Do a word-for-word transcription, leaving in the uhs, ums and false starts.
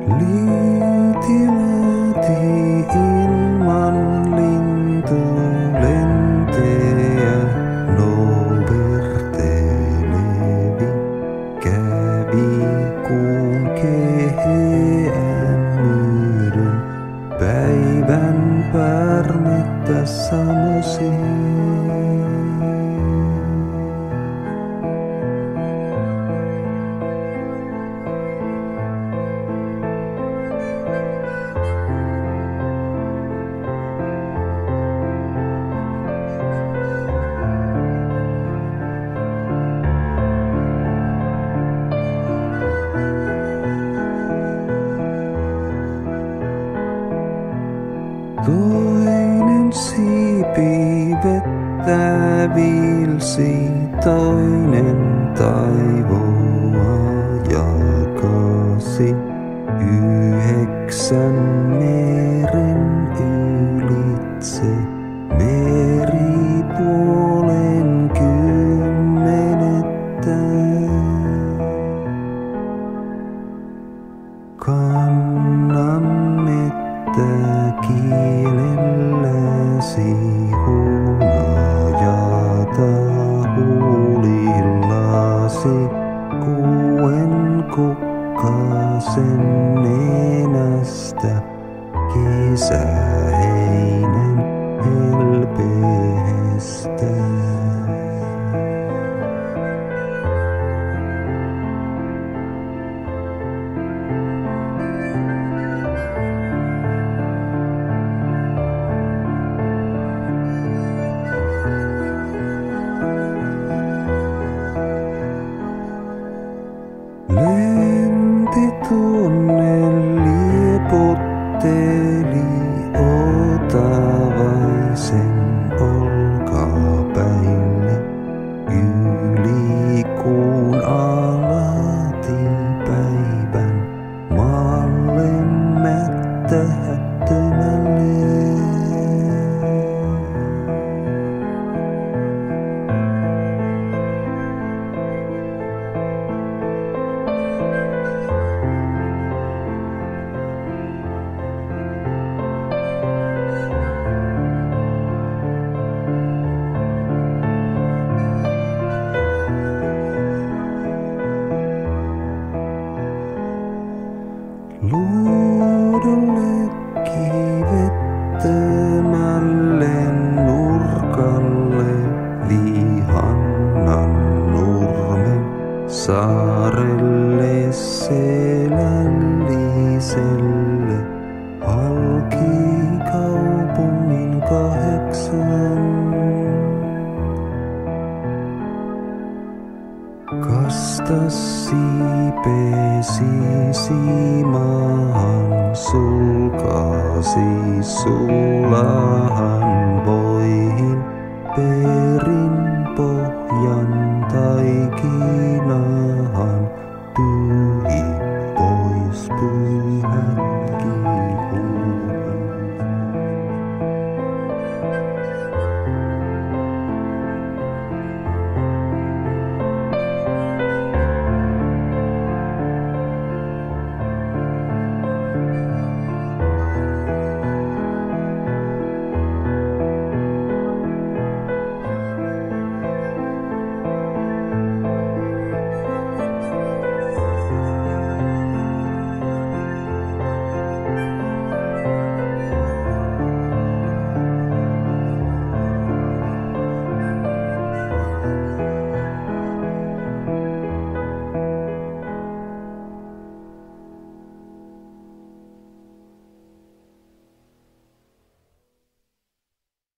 Liitimati ilman lintu lenteä novertelevi kävi kuun keheän myöden päivän pärmettä samosin. Toinen siipi vettä vilsi, toinen taivoa jakasi. Yhdeksän meren ylitse, meripuolen kymmenettä. Kannamme kielelläsi hunajata huulillasi, kuen kukkasen nenästä kesäheinän helpeestä. Lenti tuonne liepotteli otavaisen olkapäille. Yli kuun alati päivän maalle mättähättömälle. Luodolle kivettömälle nurkalle vihannan nurmen saarelle selälliselle halki kaupungin kahdeksan. Kasta siipesi siimaan, sulkasi sulahan voihin, perin pohjan taikinahan, pyhi pois pyhätkin.